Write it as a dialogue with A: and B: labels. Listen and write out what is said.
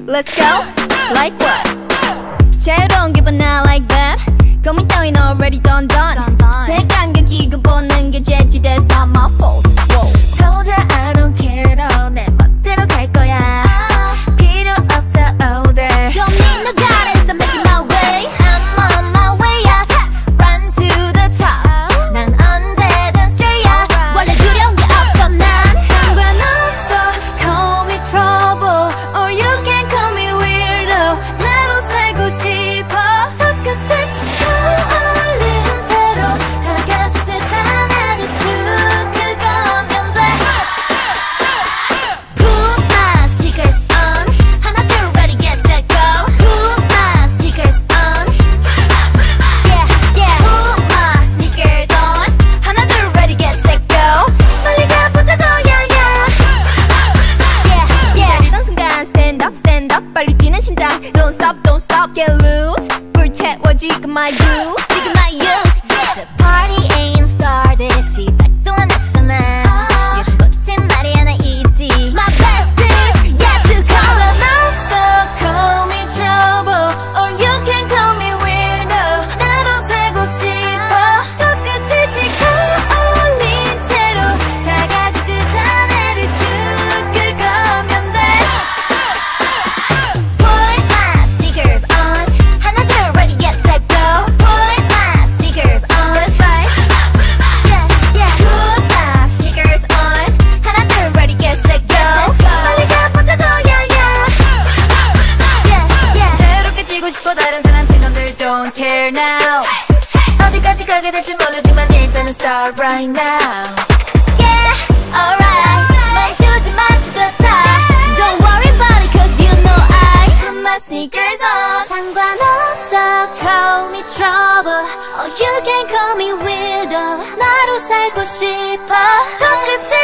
A: Let's go, like what? Chaeryeong 기분 not like that. 고민 따윈 already done. 색감각 이거 보는 게 재지, that's not my fault.
B: 도저히 I don't care 너 내 멋대로 갈 거야. 필요 없어 older.
A: Don't need no guidance, I'm making my way. I'm on my way up, run to the top. 난 언제든 straight up. 원래 두려운 게 없어 난. 상관없어, call me trouble, or you can call me weirdo. 나로 살고 싶어. 손끝을 치고 올린 채로 다 가질 듯한 attitude, 그거면 돼. Put my sneakers on, 하나 둘 ready get set go. Put my sneakers on, yeah yeah. Put my sneakers on, 하나 둘 ready get set go. 빨리 가보자고 yeah yeah. Yeah yeah. 내리던 순간 stand up 빨리 뛰는 심장. Don't stop get loose. 불태워 지금 my youth, 지금 my youth. The party ain't started, 시작도 안 했어 난. 요즘 꽂힌 말이 하나 있지, my best is yet to come. 상관없어, call me trouble, or you can call me weirdo. 나로 살고 싶어. 똑같이 치고 올린 채로 다 가질 듯한 attitude, 그거면 돼. Put my sneakers on, 하나 둘 ready get set go. Put my sneakers on, that's right. Yeah yeah. Put my sneakers on, 하나 둘 ready get set go. 빨리 가보자고 yeah yeah. Yeah yeah. 자유롭게 뛰고 싶어 다른 사람 시선들 don't care now. 어디까지 가게 될지 모르지만 일단은 start right now. Yeah alright. 멈추지 마 to the top. Don't worry about it cause you know I put my sneakers on. 상관없어, call me trouble, or you can call me weirdo. 나로 살고 싶어. 손끝에